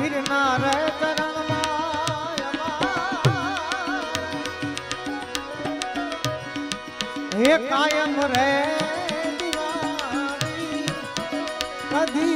गिरना रे चरण हे कायम रे दीवानी कदी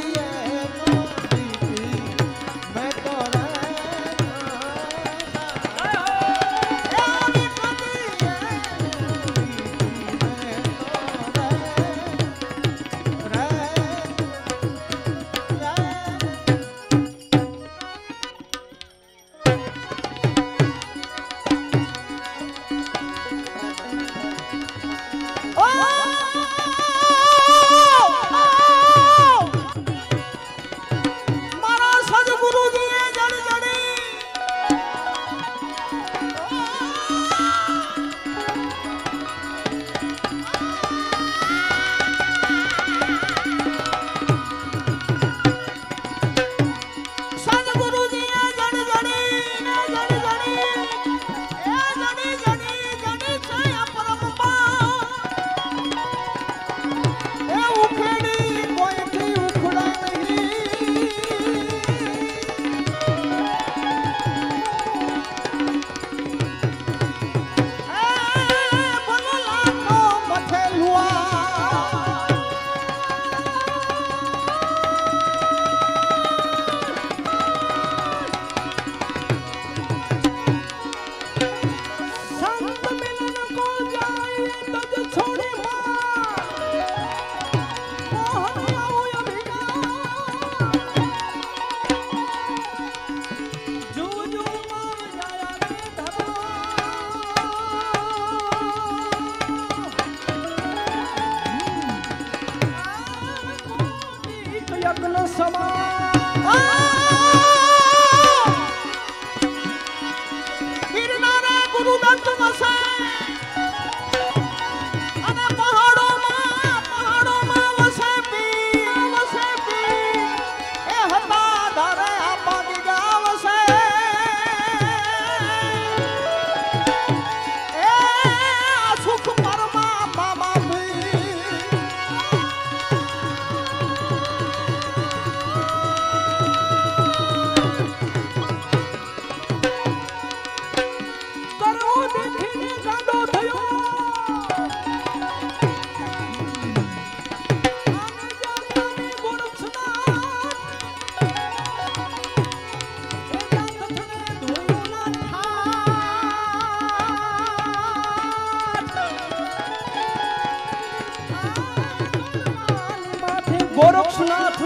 गोरक्षनाथ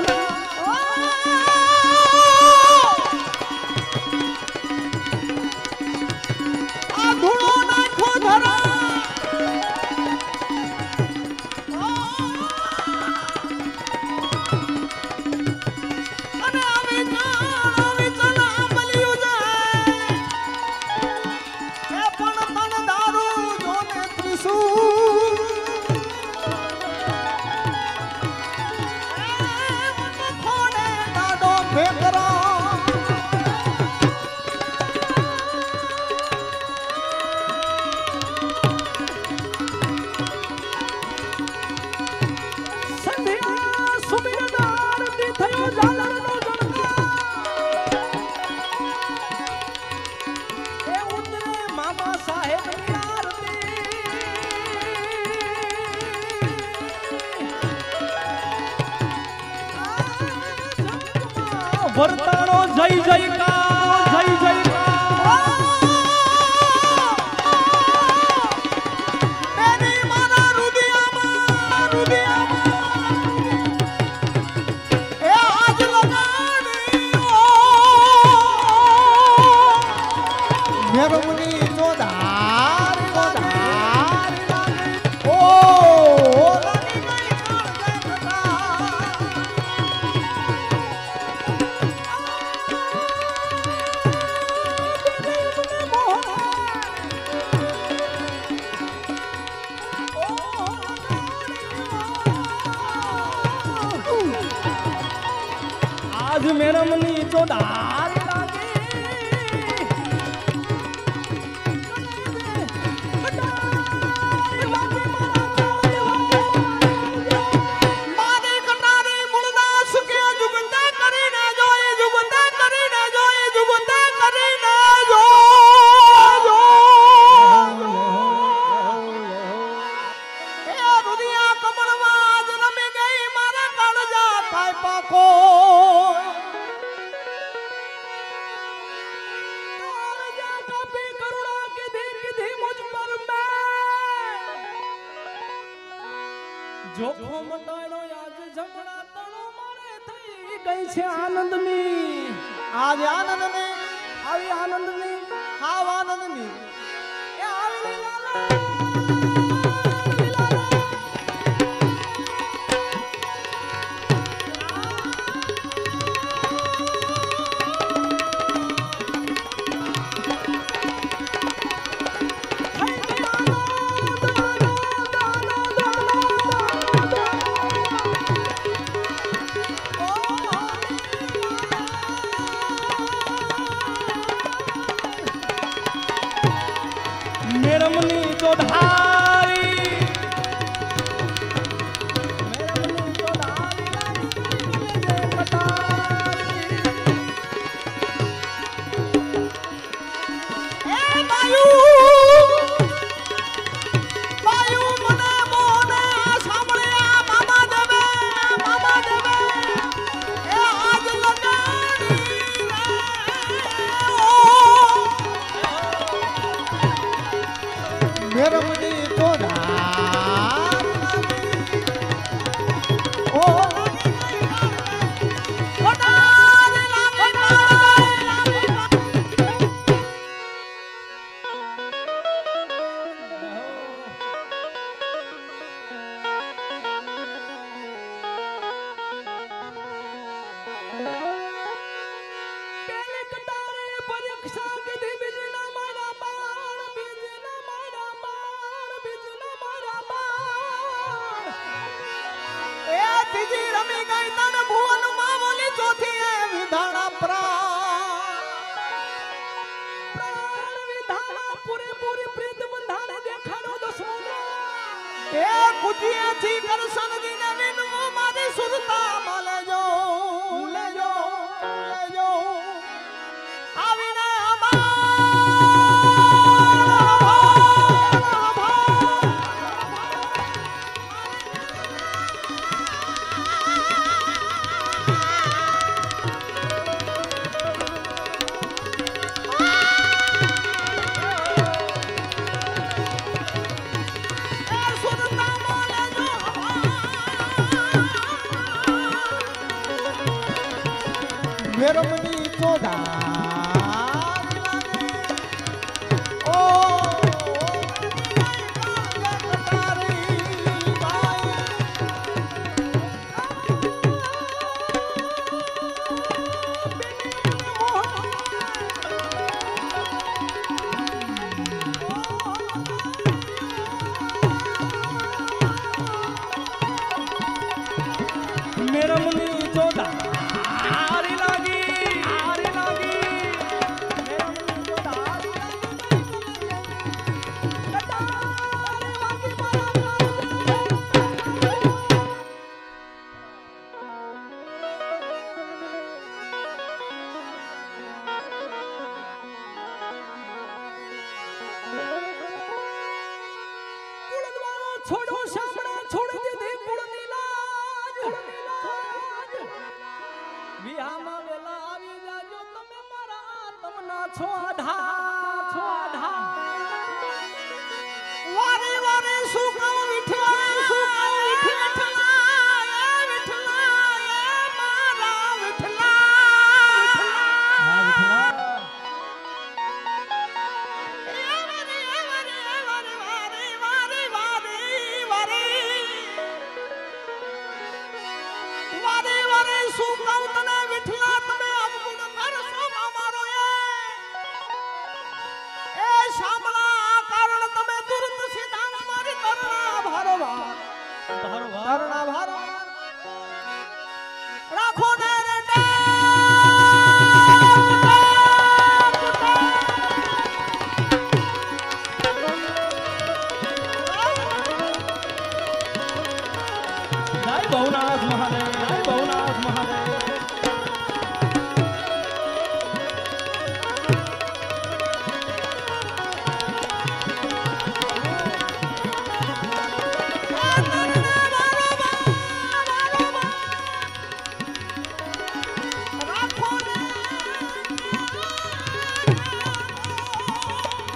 धूड़ो नाखो धरा वर्तानो जय जयकार जय जयकार मेरी माना रुदिया ए आज लगानी मेरे मुनि जो धार आज मेरा मनी तो धार કરીને જોખો મટાયનો આજ ઝઘડા તણો મારે થઈ ગઈ છે આનંદની આજ આનંદની આવી આનંદની હાવ આનંદની એ આવી લાલા મેરમની ચોધારી મેરમની ચોધારી એ બાયુ બાયુ મને મોને સાંભળે આ મામા દેવે એ આજ લગાડી મેરમની ચોધાર ઓ પરીક્ષા કીધી બીજના મારા બાળ બીજના મારા બાળ બીજના મારા બાળ એ ત્રીજી રમી ગઈ તન ભુવન માં બોલી ચોથી એ વિધાણા પ્રાણ વિધાના પૂરેપૂરી પ્રીત બંધાને દેખાડો દસમો એ કુતિયેથી કરશન દીને વિનવો મારી સુરતા માં લેજો લેજો લેજો આવીને મેરમની ચોધાર ઓ મેરમની ચોધારી લાગી આરી લાગી મેરમની ચોધારી છોડો સામણે છોડી દીધી કુળની લાજ વિહામાં વેલા આવી જાજો તમે મારા તમના છો આધા વારે વારે શું કહું વિઠલા મારા વિઠલા શું કહું તને વિઠલા તમે અવગુણ કરશો મારો એ શામળા કારણ તમે તુરંત સીધા મારી તરણા ભારવા તરણા ભારવા રાખો ને રે જય ભવનાથ મહાદેવ જય ભવનાથ મહાદેવ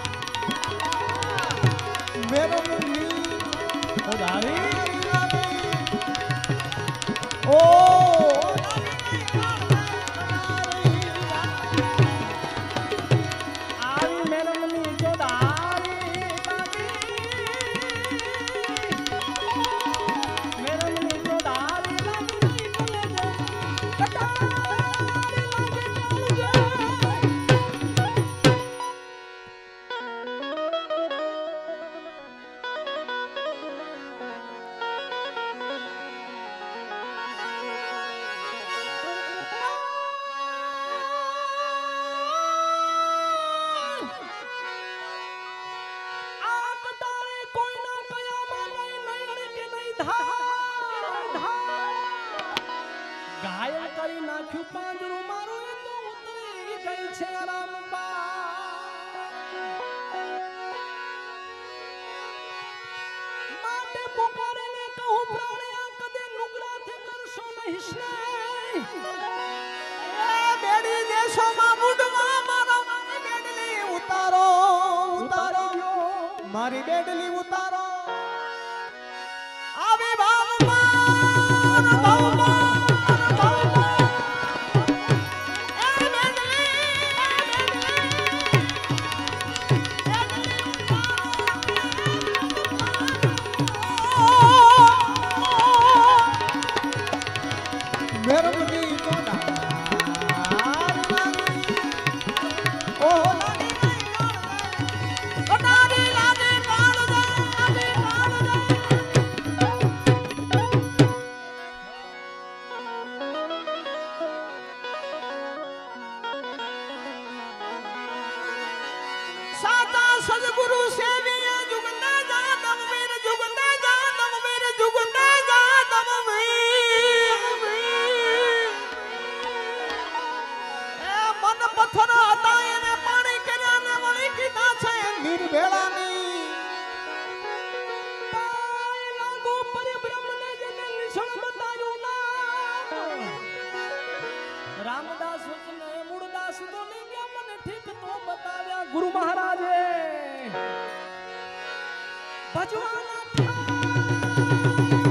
મેરમની ચોધારી ઓ આવી મેરમની જોડારી મેરમની જોડારી લાગી કલેજે કટારી લાગી આ કટારે કોઈના કયામાં નહીં નયણ કે નહીં ધાર ઘાયલ કરી નાખ્યું પાંજરું મારું એ તો ઉતરી ગઈ છે રામબા માટે પુકારીને કહું પ્રાણ્યા કદે નુગરાથી કરશો નહીં સ્નેહ બેડી દેશોમાં બુડવા મારો બેડલી ઉતારો ઉતારો મારી બેડલી ઉતારો આવી ભાવમાં ભાવમાં એ બેડલી મેરમની જોડા ઓ લાગી કટારી લાગે કાળ લાગે સાતા સદગુરુ સેવીએ જુગને જાદમ વીર જુગને જાદમ વીર જુગને જાદમ વીર એ મન પથ્થર હતા એને પાણી કર્યા ને વળી કીધા છે નિર્ભેળાની પાય લાગુ પરિબ્રહ્મને જેને નિશણ બતાવ્યું નામ રામદાસ વચને મૂળદાસ બોલી ગયા મને ઠીક તો બતાવ્યા ગુરુ મહારાજે ભજવાના